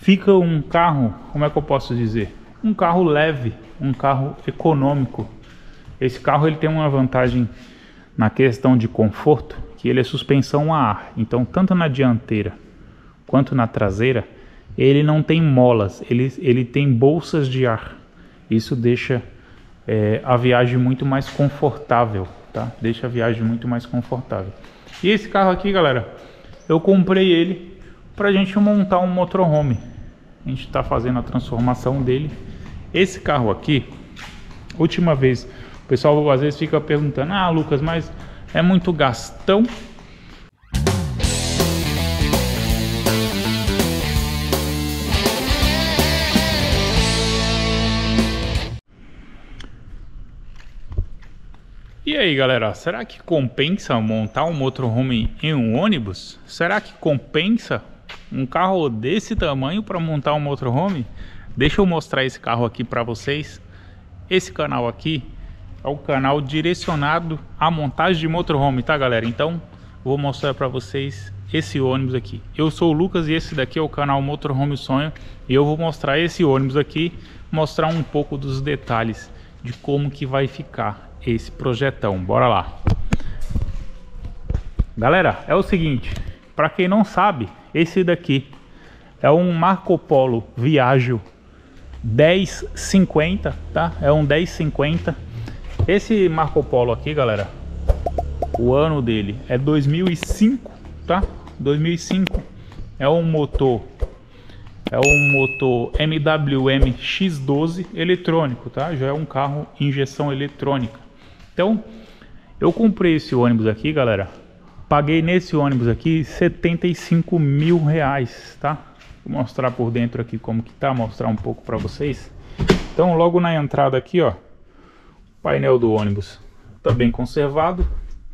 fica um carro, como é que eu posso dizer? Um carro leve, um carro econômico. Esse carro ele tem uma vantagem na questão de conforto, que ele é suspensão a ar. Então, tanto na dianteira quanto na traseira, ele não tem molas, ele tem bolsas de ar. Isso deixa a viagem muito mais confortável, tá? Deixa a viagem muito mais confortável. E esse carro aqui, galera, eu comprei ele pra gente montar um motorhome. A gente tá fazendo a transformação dele. Esse carro aqui, última vez, o pessoal às vezes fica perguntando: ah, Lucas, mas é muito gastão? E aí, galera, será que compensa montar um motorhome em um ônibus? Será que compensa um carro desse tamanho para montar um motorhome? Deixa eu mostrar esse carro aqui para vocês. Esse canal aqui é o canal direcionado à montagem de motorhome, tá, galera? Então, vou mostrar para vocês esse ônibus aqui. Eu sou o Lucas e esse daqui é o canal Motorhome Sonho. E eu vou mostrar esse ônibus aqui, mostrar um pouco dos detalhes de como que vai ficar esse projetão. Bora lá. Galera, é o seguinte, para quem não sabe, esse daqui é um Marco Polo Viaggio 1050, tá? É um 1050. Esse Marco Polo aqui, galera, o ano dele é 2005, tá? 2005. É um motor MWM X12 eletrônico, tá? Já é um carro injeção eletrônica. Então, eu comprei esse ônibus aqui, galera. Paguei nesse ônibus aqui 75 mil reais, tá? Vou mostrar por dentro aqui como que tá, mostrar um pouco para vocês. Então, logo na entrada aqui, ó, o painel do ônibus tá bem conservado.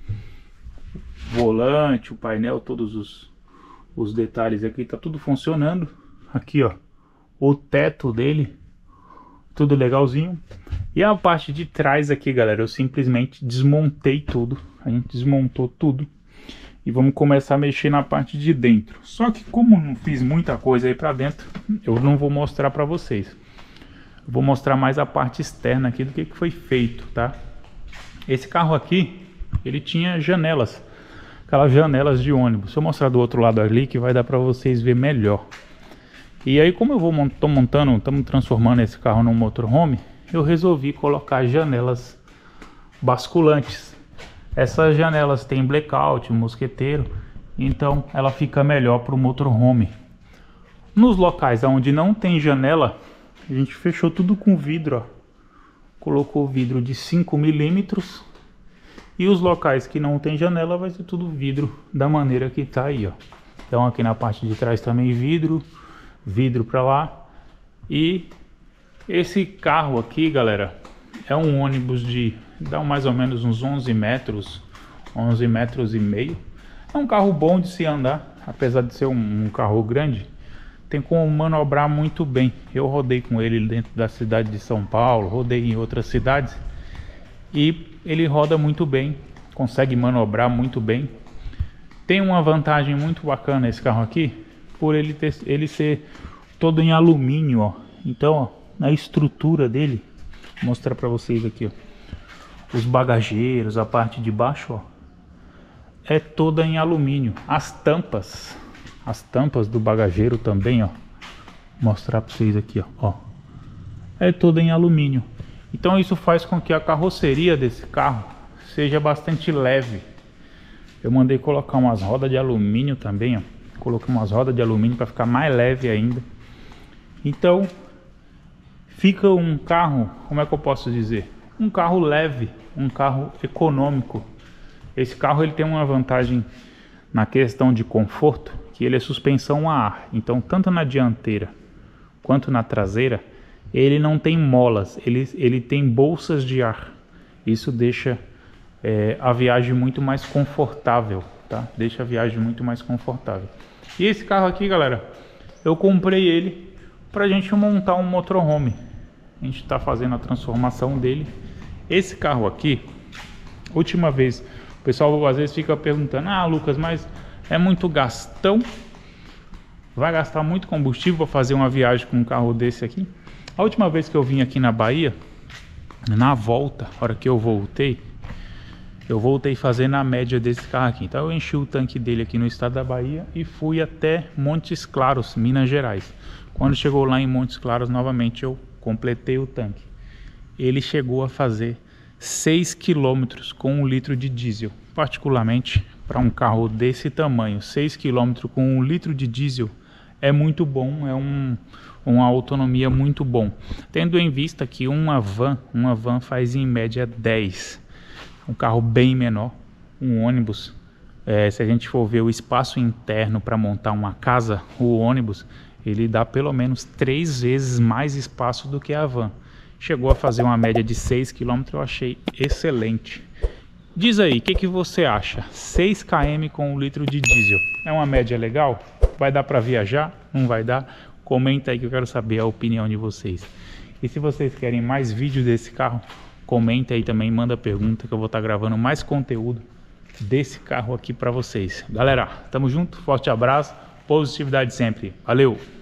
Volante, o painel, todos os detalhes aqui, tá tudo funcionando. Aqui, ó, o teto dele, tudo legalzinho. E a parte de trás aqui, galera, eu simplesmente desmontei tudo. A gente desmontou tudo. E vamos começar a mexer na parte de dentro. Só que como não fiz muita coisa aí pra dentro, eu não vou mostrar pra vocês. Eu vou mostrar mais a parte externa aqui do que foi feito, tá? Esse carro aqui, ele tinha janelas. Aquelas janelas de ônibus. Deixa eu mostrar do outro lado ali que vai dar pra vocês ver melhor. E aí, como eu estamos transformando esse carro num motorhome, eu resolvi colocar janelas basculantes. Essas janelas têm blackout, mosqueteiro, então ela fica melhor para o motorhome. Nos locais onde não tem janela, a gente fechou tudo com vidro, ó. Colocou vidro de 5 milímetros. E os locais que não tem janela vai ser tudo vidro da maneira que tá aí, ó. Então aqui na parte de trás também vidro para lá. E esse carro aqui, galera, é um ônibus de dá mais ou menos uns 11 metros e meio. É um carro bom de se andar, apesar de ser um carro grande, tem como manobrar muito bem. Eu rodei com ele dentro da cidade de São Paulo, rodei em outras cidades e ele roda muito bem, consegue manobrar muito bem. Tem uma vantagem muito bacana esse carro aqui, por ele ser todo em alumínio, ó. Então, ó, na estrutura dele, vou mostrar para vocês aqui, ó. Os bagageiros, a parte de baixo, ó, é toda em alumínio. As tampas do bagageiro também, ó, vou mostrar para vocês aqui, ó, é toda em alumínio. Então isso faz com que a carroceria desse carro seja bastante leve. Eu mandei colocar umas rodas de alumínio também, ó. Coloquei umas rodas de alumínio para ficar mais leve ainda. Então fica um carro, como é que eu posso dizer? Um carro leve, um carro econômico. Esse carro ele tem uma vantagem na questão de conforto, que ele é suspensão a ar. Então tanto na dianteira quanto na traseira, ele não tem molas, ele tem bolsas de ar. Isso deixa a viagem muito mais confortável, tá? Deixa a viagem muito mais confortável. E esse carro aqui, galera, eu comprei ele pra gente montar um motorhome. A gente tá fazendo a transformação dele. Esse carro aqui, última vez, o pessoal às vezes fica perguntando: ah, Lucas, mas é muito gastão? vai gastar muito combustível para fazer uma viagem com um carro desse aqui. A última vez que eu vim aqui na Bahia, na volta, a hora que eu voltei fazendo a média desse carro aqui. Então eu enchi o tanque dele aqui no estado da Bahia e fui até Montes Claros, Minas Gerais. Quando chegou lá em Montes Claros, novamente eu completei o tanque. Ele chegou a fazer 6 km com 1 litro de diesel. Particularmente para um carro desse tamanho, 6 km com 1 litro de diesel é muito bom, é uma autonomia muito bom. Tendo em vista que uma van faz em média 10. Um carro bem menor, um ônibus, se a gente for ver o espaço interno para montar uma casa, o ônibus, ele dá pelo menos 3 vezes mais espaço do que a van. Chegou a fazer uma média de 6 km, eu achei excelente. Diz aí, o que você acha? 6 km com 1 litro de diesel, é uma média legal? Vai dar para viajar? Não vai dar? Comenta aí que eu quero saber a opinião de vocês. E se vocês querem mais vídeos desse carro, comenta aí também, manda pergunta que eu vou estar gravando mais conteúdo desse carro aqui para vocês. Galera, tamo junto, forte abraço, positividade sempre. Valeu!